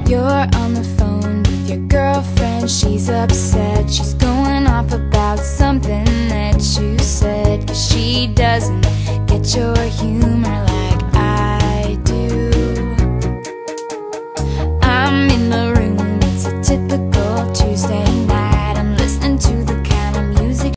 You're on the phone with your girlfriend. She's upset, she's going off about something that you said, 'cause she doesn't get your humor.